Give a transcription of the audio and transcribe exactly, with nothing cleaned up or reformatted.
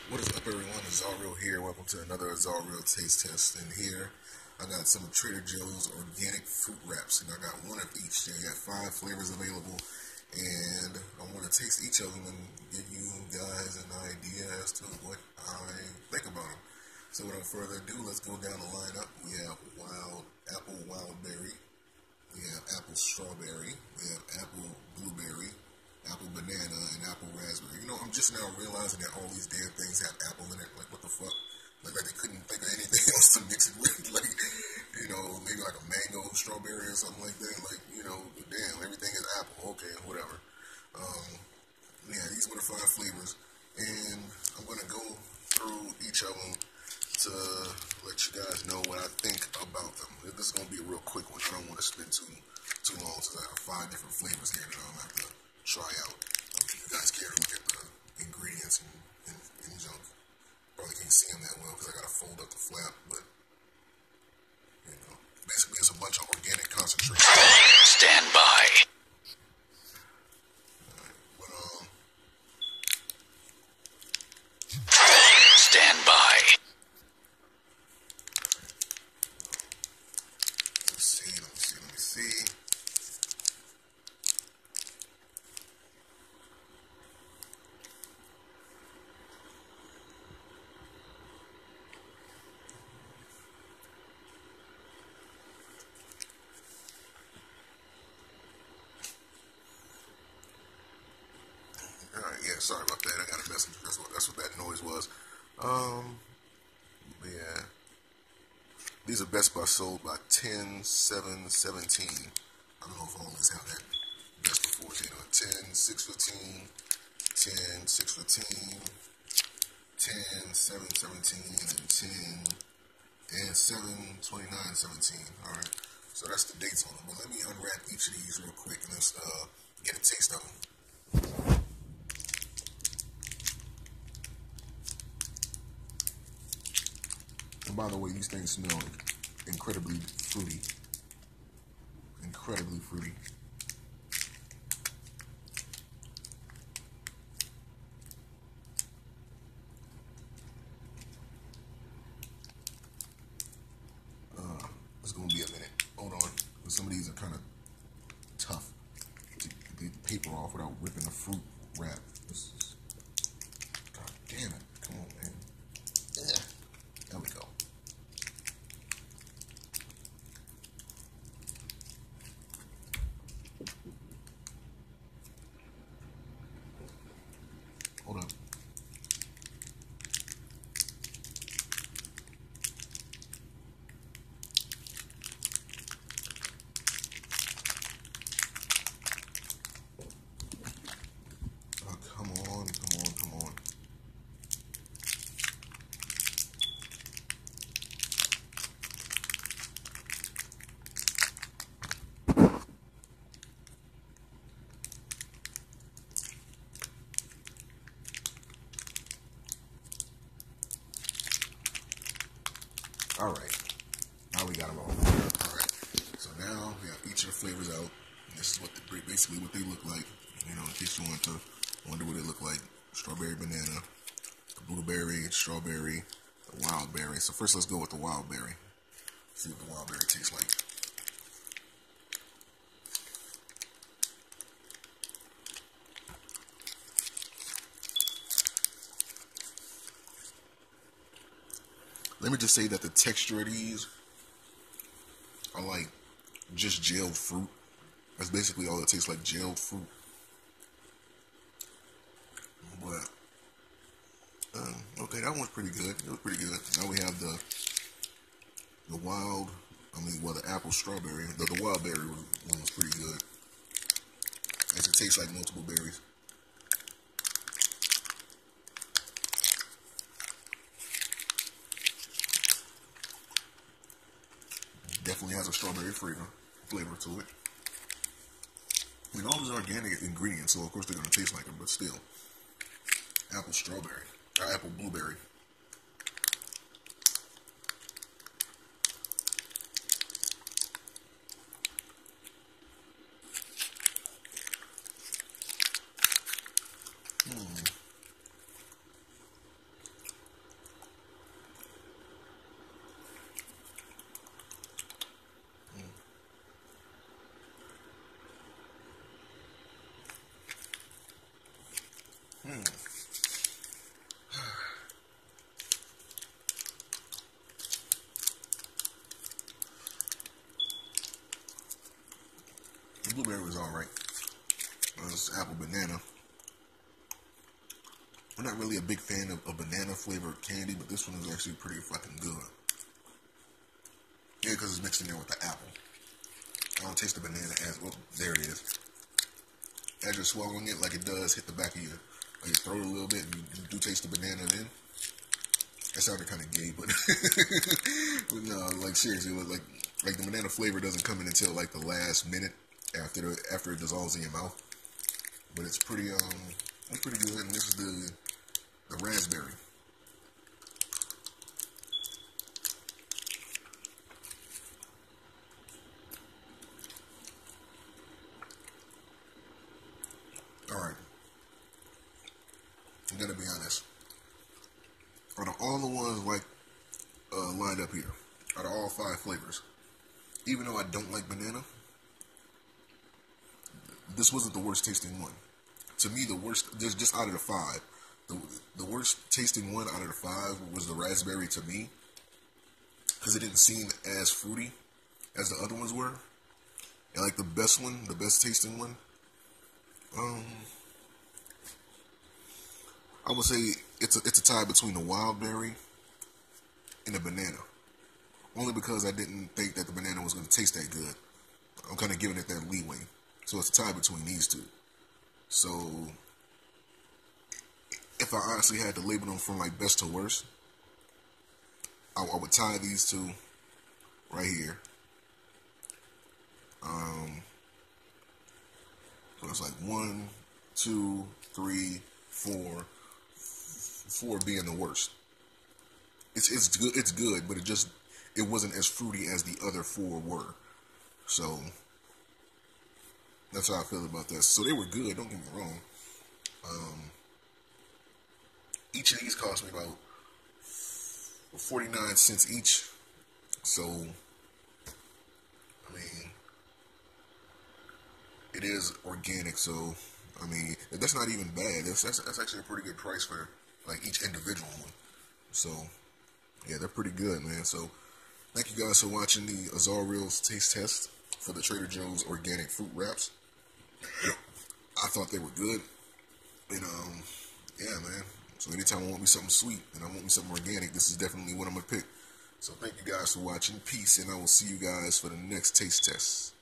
What is up, everyone? Azarreal here. Welcome to another Azarreal Taste Test. And here, I got some of Trader Joe's organic fruit wraps, and I got one of each. They got five flavors available, and I want to taste each of them and give you guys an idea as to what I think about them. So, without further ado, let's go down the lineup. We have wild apple wild berry. We have apple strawberry. We have apple blueberry, apple banana, and apple raspberry. You know, I'm just now realizing that all these damn things have apple in it. Like, what the fuck? Like, like they couldn't think of anything else to mix it with. Like, you know, maybe like a mango strawberry or something like that. Like, you know, damn, everything is apple. Okay, whatever. Um, yeah, these were the five flavors. And I'm going to go through each of them to let you guys know what I think about them. This is going to be a real quick one. I don't want to spend too too long since I have five different flavors here that I'm going to have to try out. Um, if you guys care to look at the ingredients and, and, and junk, probably can't see them that well because I got to fold up the flap, but, you know, basically it's a bunch of organic concentrate. Stand by. Alright, but, um, Stand by. let's see, let me see, let me see. Alright, yeah, sorry about that. I got a message. That's what that's what that noise was. Um, yeah. These are Best Buy sold by ten seven seventeen. I don't know if all of us have that Best Before, you know, ten six fifteen, ten six fifteen, ten seven seventeen, and ten and seven twenty-nine seventeen. Alright, so that's the dates on them. But let me unwrap each of these real quick and let's uh, get a taste of them. And by the way, these things smell incredibly fruity. Incredibly fruity. Uh, it's gonna be a minute. Hold on. Some of these are kind of tough to get the paper off without ripping the fruit wrap. This is, God damn it. Come on, man. Yeah. There we go. Hold up. Oh, come on, come on, come on. All right, now we got them all. All right, so now we have each of the flavors out. And this is what the, basically what they look like. You know, in case you want to wonder what they look like: strawberry, banana, blueberry, strawberry, the wild berry. So first, let's go with the wild berry. See what the wild berry tastes like. Let me just say that the texture of these are like just gelled fruit. That's basically all it tastes like, gelled fruit. But, um, okay, that one's pretty good. It was pretty good. Now we have the the wild, I mean, well, the apple strawberry. The, the wild berry one was pretty good. As it tastes like multiple berries. Definitely has a strawberry flavor flavor to it. I mean, all these are organic ingredients, so of course they're gonna taste like them, but still, apple strawberry, or apple blueberry. Hmm. blueberry was alright. Uh, it's apple banana. I'm not really a big fan of, of banana flavored candy, but this one is actually pretty fucking good. Yeah, because it's mixed in there with the apple. I don't taste the banana as well. There it is. As you're swallowing it, like it does hit the back of your, of your throat a little bit, and you, you do taste the banana then. That sounded kind of gay, but, but no, like seriously, like like the banana flavor doesn't come in until like the last minute after the, after it dissolves in your mouth. But it's pretty um it's pretty good. And this is the the raspberry. All right, I'm gonna be honest. Out of all the ones like uh, lined up here, out of all five flavors, even though I don't like banana, this wasn't the worst tasting one. To me, the worst, just just out of the five, the the worst tasting one out of the five was the raspberry to me, because it didn't seem as fruity as the other ones were. And like the best one, the best tasting one, um, I would say it's a, it's a tie between the wild berry and the banana. Only because I didn't think that the banana was going to taste that good. I'm kind of giving it that leeway. So it's a tie between these two. So if I honestly had to label them from like best to worst, I, I would tie these two right here. Um, so it's like one, two, three, four. Four being the worst. It's it's good. It's good, but it just it wasn't as fruity as the other four were. So that's how I feel about this. So they were good. Don't get me wrong. Um, each of these cost me about forty-nine cents each. So I mean, it is organic. So I mean, that's not even bad. That's that's, that's actually a pretty good price for like each individual one. So yeah, they're pretty good, man. So thank you guys for watching the Azarreal's taste test for the Trader Joe's organic fruit wraps. I thought they were good. And um yeah, man. So anytime I want me something sweet and I want me something organic, this is definitely what I'm gonna pick. So thank you guys for watching. Peace, and I will see you guys for the next taste test.